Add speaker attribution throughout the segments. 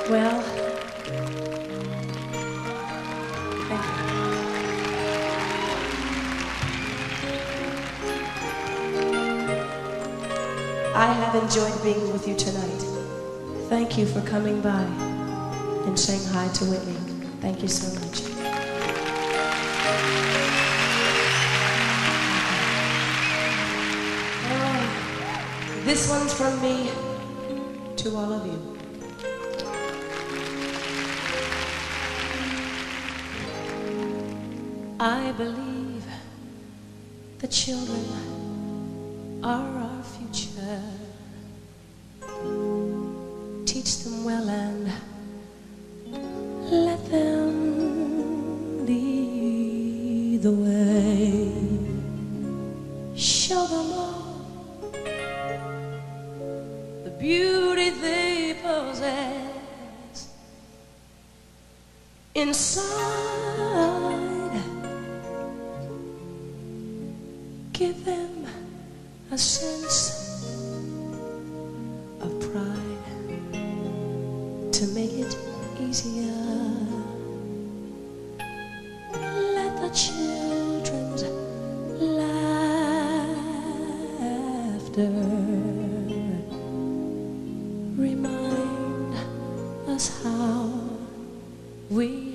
Speaker 1: Well, thank you. I have enjoyed being with you tonight. Thank you for coming by and saying hi to Whitney. Thank you so much. This one's from me to all of you. I believe the children are our future. Teach them well and let them lead the way. Show them all the beauty they possess inside. Give them a sense of pride to make it easier. Let the children's laughter remind us how we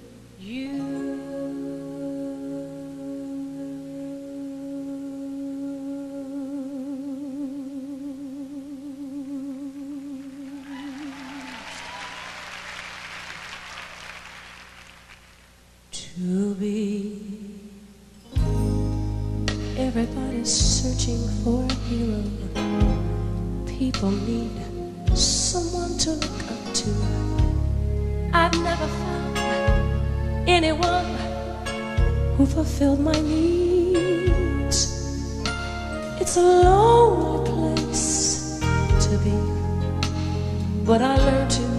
Speaker 1: to be. Everybody's searching for a hero. People need someone to look up to. I've never found anyone who fulfilled my needs. It's a lonely place to be, but I learned to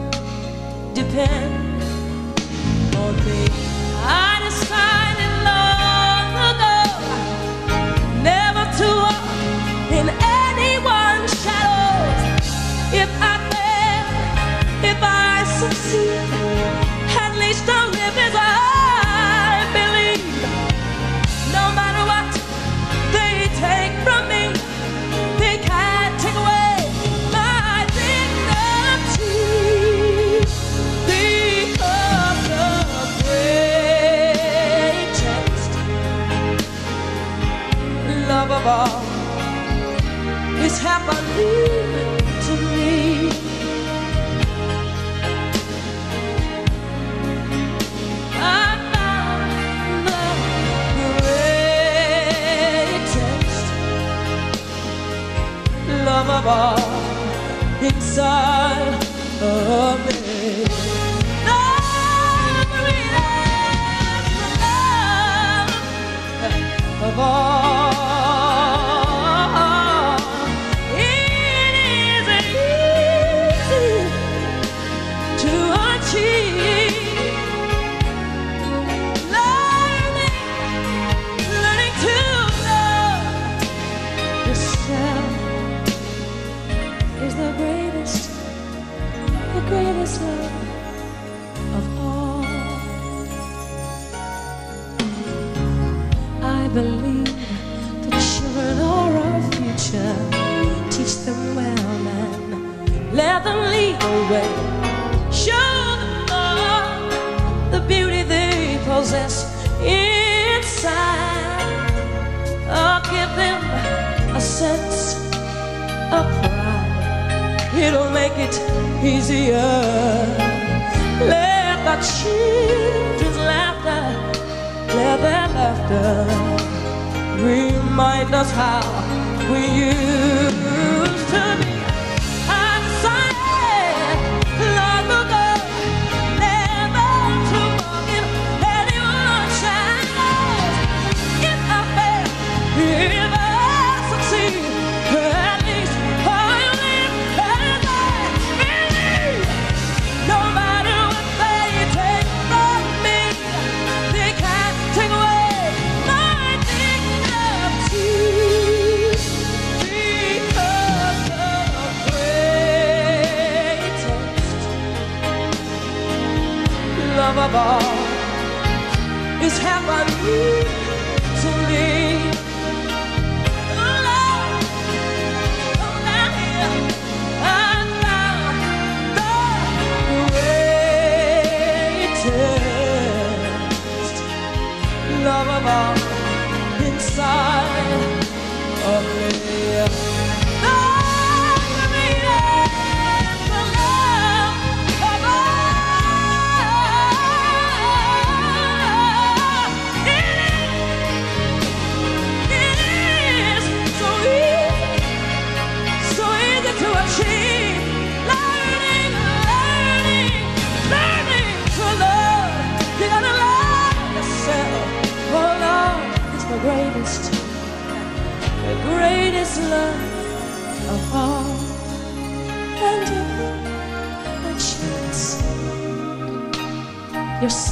Speaker 1: depend on me. I decided long ago never to walk in anyone's shadows. If I fail, if I succeed, at least I'll live as I believe. No matter what they take from me, they can't take away my dignity. Because the greatest love of all is happening to me. I found the greatest love of all inside of me. The greatest love of all. Greatest love of all. I believe the children are our future. Teach them well and let them lead the way. Show them all the beauty they possess inside. Oh, give them a sense of pride. It'll make it easier. Let the children's laughter, let their laughter remind us how we used to be. I decided long ago never to walk in anyone's shadows. If I fail, if I succeed, at least I'll live as I believe. No matter what they take from me, they can't take away my dignity. of all is happening to me. Love, oh, now here I found the greatest love of all inside of me. The greatest love of all. And if by chance you're